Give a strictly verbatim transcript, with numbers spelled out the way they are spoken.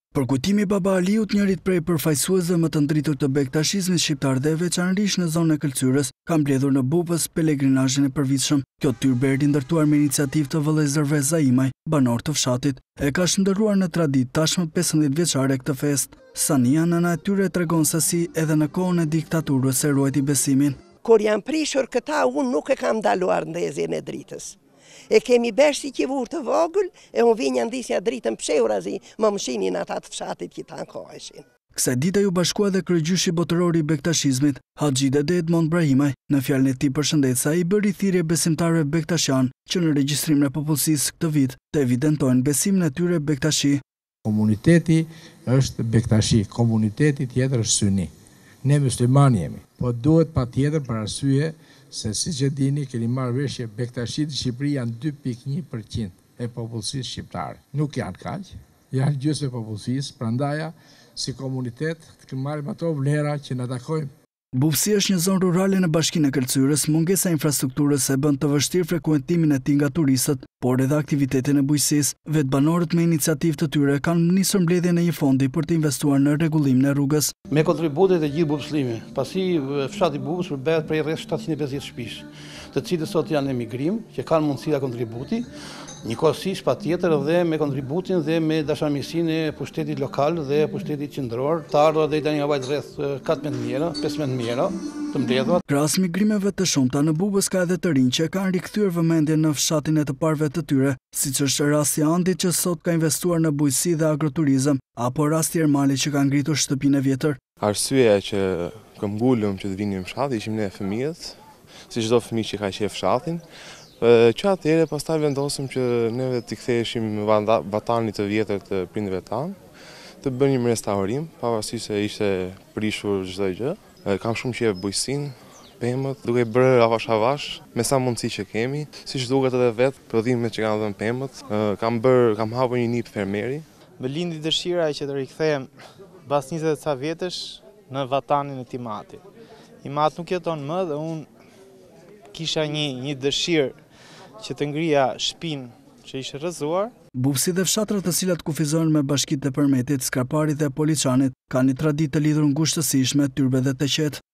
Përkujtimi i Baba Aliut, njërit prej përfaqësuesve më të ndritur të bektashizmit shqiptar dhe veçanërisht në zonën e Këlcyrës, ka mbledhur në Bubës pelegrinazhin e përvitshëm. Kjo tyrbe erdhi ndërtuar me iniciativë të vëllezërve Zaimaj, banor të fshatit, e ka shndërruar në traditë tashmë pesëmbëdhjetë vjeçare këtë festë. Sania, nëna e tyre, tregon se si edhe në kohën e diktaturës e ruajti besimin. Kur janë prishur këta, unë nuk e kam ndaluar ndezjen e dritës. E kemi besh si qivur të vogël, e unë vinja ndisja dritën psheurazi, më mëshinin ata të fshatit që ta koheshin. Kësaj dite ju bashkua dhe kryegjyshi botëror i bektashizmit, Haxhi Dede Edmond Brahimaj. Në fjalën e tij përshëndet sa i bëri thirrje besimtarëve bektashan që në regjistrimin e popullsisë këtë vit të evidentojnë besimin e tyre bektashi. Komuniteti është bektashi, komuniteti tjetër është syni. Ne musliman jemi, po duhet patjetër për arsye se si që dini keni marrë veshje bektashit në Shqipëri janë dy pikë një përqind e popullsisë shqiptare. Nuk janë kaq, janë gjysmë e popullsisë, prandaja si komunitet të marrim ato vlera që na takojnë. Bubësi është një zonë rurale në bashkinë e Këlcyrës, mungesa e infrastrukturës e bën të vështirë frekuentimin e tij nga turistët, por edhe aktivitetin e bujqësisë. Vetë banorët me iniciativë të tyre kanë nisur mbledhjen e një fondi për të investuar në rregullimin e rrugës. Me kontributet e gjithë bubëslimi, pasi fshati Bubës përbehet prej rreth shtatëqind e pesëdhjetë shtëpish, të cilët sot janë në emigrim, që kanë mundësi ta kontributi, njëkohësisht patjetër dhe me kontributin dhe me dashamirësinë e pushtetit lokal dhe pushtetit qendror. Të ardhurat deri tani nga rreth katërmbëdhjetë mijëra, pesëmbëdhjetë mijëra të mbledhura. Krahas migrimeve të shumta në Bubës ka edhe të rinj që kanë rikthyer vëmendjen në fshatin e të parëve të tyre, siç është rasti i Andit që sot ka investuar në bujqësi dhe agroturizëm, apo rasti i Ermalit që ka ngritur shtëpinë e vjetër. Arsyeja që këmbulëm që të vinim në fshat ishim ne fëmijët, si çdo fëmijë që ka qef fshatin. Që atëherë pastaj vendosëm që neve t'i ktheheshim vatanit të vjetër të prindërve tanë, të bënim restaurim, pavarësisht se ishte prishur çdo gjë. Kam shumë qejf bujqësinë, pemët, duke bërë avash avash me sa mundësi që kemi, siç duket edhe vetë prodhimet që kanë dhënë pemët. Kam bërë, kam hapur një nip fermeri. Më lindi dëshira që të rikthehem mbas njëzet e ca vjetësh në vatanin e Timatit. Imat nuk jeton më dhe unë kisha një një dëshirë që të ngrija shtëpinë që ishte rrëzuar. Bubësi dhe fshatrat të cilat kufizohen me bashkitë e Përmetit, Skraparit dhe Poliçanit kanë një traditë të lidhur ngushtësisht me tyrbet dhe të qetë.